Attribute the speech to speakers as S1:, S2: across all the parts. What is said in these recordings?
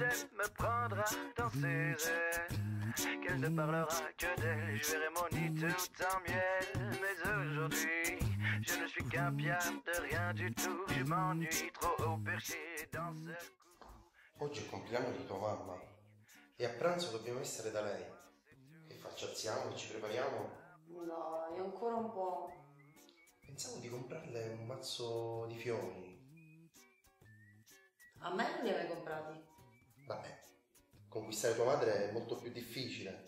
S1: elle me prendra dans ses ailes, qu'elle ne parlera que d'elle, je verrai mon nid tout en miel. Mais aujourd'hui, je ne suis qu'un piaf de rien du tout, je m'ennuie trop haut perché dans ce cou.
S2: Oggi è il compleanno di tua mamma e a pranzo dobbiamo essere da lei. Che faccio? Alziamo e ci prepariamo?
S3: Dai, ancora un po'.
S2: Pensavo di comprarle un mazzo di fiori.
S3: A me non li hai mai comprati?
S2: Vabbè, conquistare tua madre è molto più difficile.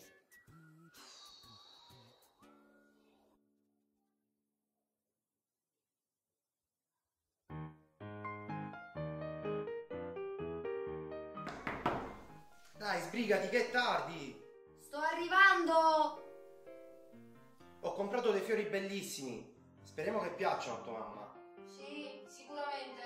S2: Dai, sbrigati che è tardi!
S3: Sto arrivando!
S2: Ho comprato dei fiori bellissimi. Speriamo che piacciono a tua mamma.
S3: Sì, sicuramente.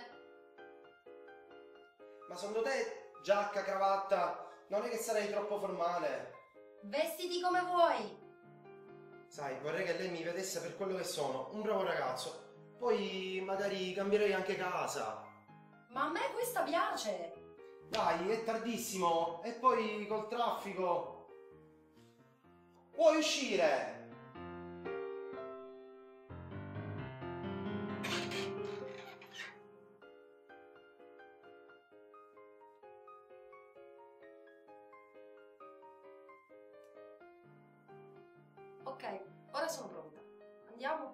S2: Ma secondo te, giacca, cravatta, non è che sarei troppo formale?
S3: Vestiti come vuoi.
S2: Sai, vorrei che lei mi vedesse per quello che sono, un bravo ragazzo. Poi magari cambierei anche casa.
S3: Ma a me questa piace.
S2: Dai, è tardissimo. E poi col traffico. Vuoi uscire?
S3: Ok, ora sono pronta. Andiamo?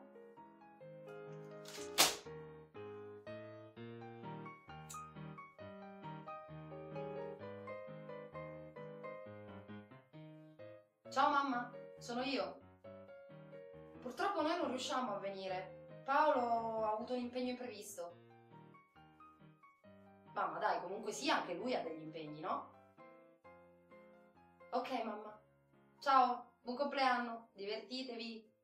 S3: Ciao mamma, sono io. Purtroppo noi non riusciamo a venire. Paolo ha avuto un impegno imprevisto. Mamma, dai, comunque sia, anche lui ha degli impegni, no? Ok, mamma. Ciao, buon compleanno, divertitevi.